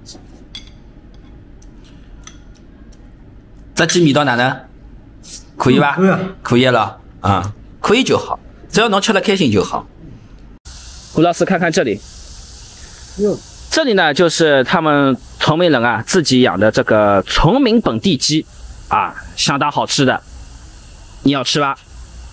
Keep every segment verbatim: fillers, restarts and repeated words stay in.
这鸡味道哪能？可以吧？ 可以啊， 可以了啊，可以就好，只要能吃得开心就好。胡老师，看看这里， 哟， 这里呢就是他们崇明人啊自己养的这个崇明本地鸡啊，相当好吃的。你要吃吧？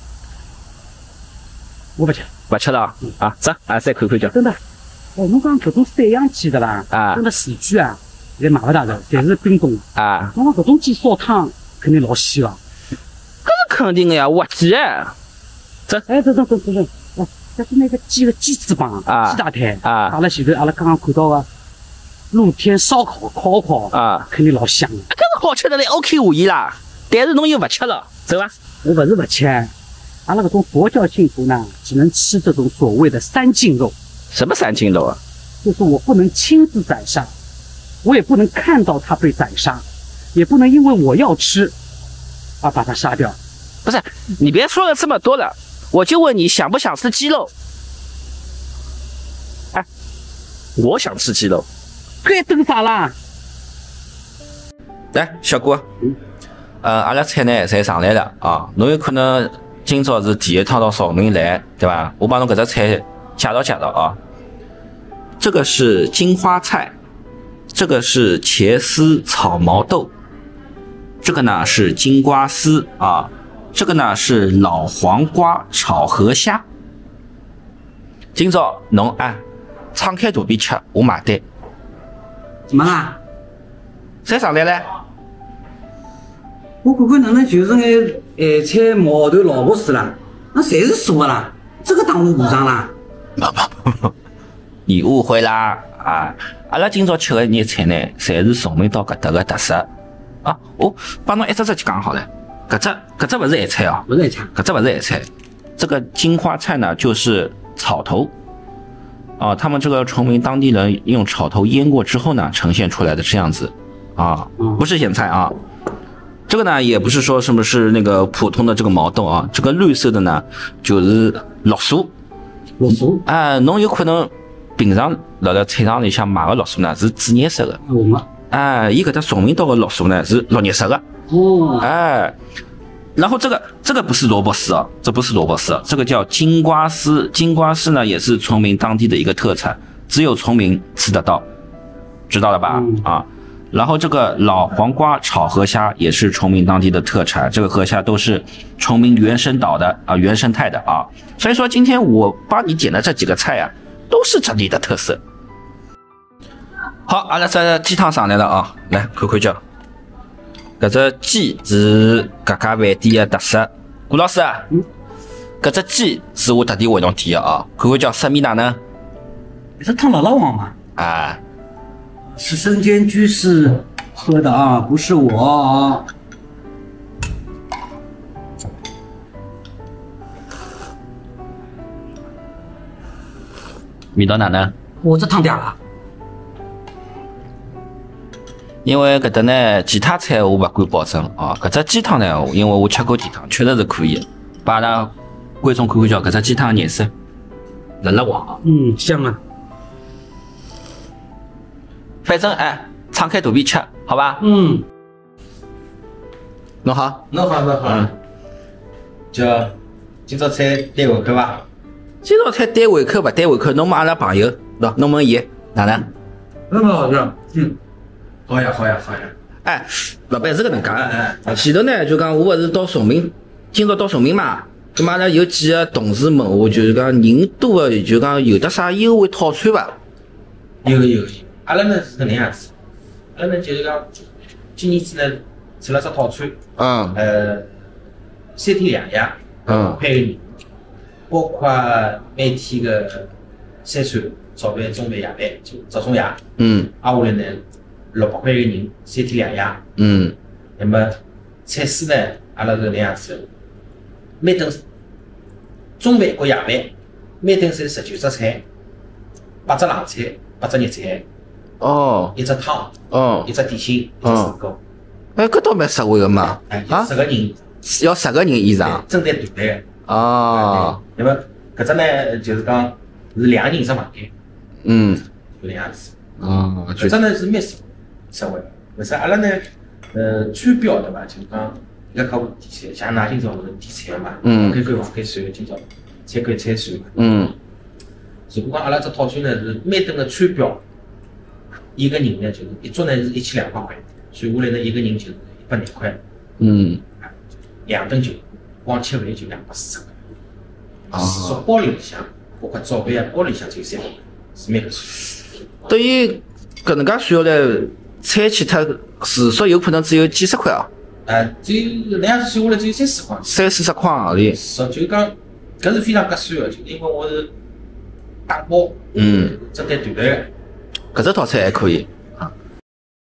我不吃， 不吃了啊？走啊，再看看叫。 真的。哦，侬讲搿种散养鸡的啦， 啊真的市区啊，现在买不大着，侪是冰冻。 啊， 侬讲搿种鸡烧汤肯定老鲜了。 搿是肯定的呀，活鸡哎。走， 哎，等等等等等，哦，这是那个鸡的鸡翅膀啊鸡大腿啊阿拉前头阿拉刚刚看到的露天烧烤烤烤啊， 肯定老香的。 搿是好吃的嘞 ，OK 无疑啦。但是侬又不吃了，走吧。 我不是不吃，阿拉搿种佛教信徒呢，只能吃这种所谓的三净肉， 什么三斤肉啊？ 就是我不能亲自宰杀，我也不能看到它被宰杀，也不能因为我要吃而把它杀掉。 不是，你别说了这么多了，我就问你想不想吃鸡肉？哎，我想吃鸡肉。 该等啥啦？ 来，小郭，呃，阿拉菜呢侪上来了啊，侬有可能今朝是第一趟到崇明来，对吧？我帮侬搿只菜介绍介绍啊。这个是金花菜，这个是茄丝炒毛豆，这个呢是金瓜丝啊，这个呢是老黄瓜炒河虾。今朝侬哎，敞开肚皮吃，我买单。 怎么啦？ 侪上来了。 我看看哪能就是眼咸菜、毛豆、萝卜丝啦，那侪是素的啦，这个当我补偿啦？ 不不不，你误会啦啊！阿拉今朝吃的热菜呢，侪是崇明岛搿搭的特色啊！我帮侬一只只讲好了，搿只搿只勿是咸菜哦， 不是咸菜， 搿只勿是咸菜，这个金花菜呢就是草头啊，他们这个崇明当地人用草头腌过之后呢，呈现出来的这样子啊，不是咸菜啊。这个呢也不是说什么是那个普通的这个毛豆啊，这个绿色的呢就是绿薯。 绿薯啊，侬有可能平常辣辣菜场里向买个绿薯呢是紫颜色的， 红的。 哎，伊搿搭崇明岛的绿薯呢是绿颜色的， 哦， 哎，然后这个这个不是萝卜丝啊，这不是萝卜丝啊，这个叫金瓜丝，金瓜丝呢也是崇明当地的一个特产，只有崇明吃得到，知道了吧？ 嗯、 啊。然后这个老黄瓜炒河虾也是崇明当地的特产，这个河虾都是崇明原生岛的啊，原生态的啊。所以说今天我帮你点的这几个菜啊，都是这里的特色。好，阿拉这鸡汤上来了啊，来看看叫。搿只鸡是搿家饭店的特色。顾老师啊， 嗯， 搿只鸡是我特地为侬点的啊，看看叫色米哪能？ 你是汤老老王嘛？ 啊。 是身兼居士喝的啊，不是我啊。 味道哪能？ 我这汤嗲了。 因为搿搭呢，其他菜我勿敢保证啊。搿只鸡汤呢，因为我吃过鸡汤，确实是可以。把阿拉观众看看叫搿只鸡汤颜色，辣辣黄。 嗯，香啊。 反正哎，敞开肚皮吃，好吧？ 嗯， 侬好， 侬好，侬好。嗯。叫今朝菜对胃口伐？ 今朝菜对胃口勿对胃口？侬问阿拉朋友，喏，侬问伊哪能？ 很好吃。嗯。好呀，好呀，好呀。 哎，老板是搿能介的。前头呢就讲我勿是到崇明，今朝到崇明嘛，咁嘛阿拉有几个同事问我，就是讲人多的，就讲有得啥优惠套餐伐？ 有有有。阿拉呢是搿能样子，阿拉呢就是讲，今年子呢出了只套餐， 嗯， 呃，三天两夜， 嗯， 块个人，包括每天个三餐，早饭、中饭、夜饭，就早中夜， 嗯， 挨下来呢六百块一个人，三天两夜， 嗯， 那么菜式呢，阿拉是搿能样子，每顿中饭和夜饭，每顿是十九只菜，八只冷菜，八只热菜。 哦， 一只汤， 哦， 一只点心，一只水果。 哎，搿倒蛮实惠个嘛。 哎， 啊， 十个人， 要十个人以上。 正对团队个。 哦。 那么搿只呢，就是讲是两个人一只房间。 嗯。 就那样子。 哦， 搿只呢是蛮实实惠。为啥？阿拉呢，呃，餐标对伐？就讲一个靠底菜，像㑚今朝是点菜嘛， 嗯该管房间算，今朝菜管菜算。 嗯如果讲阿拉只套餐呢是每顿个餐标，一个人呢就是一桌呢是一千两百块，算下来呢一个人就是一百廿块， 嗯， 两顿酒，光吃饭就两百四十块。 啊说包里向，包括早饭啊，包里向就三百块，是蛮合算。 等于搿能介算下来，餐钱它住宿有可能只有几十块啊， 啊，就那样子算下来只有三四块。 三四十块行钿。 实就讲，搿是非常合算个，就因为我是打包， 嗯， 只单团队个。 搿只套餐还可以。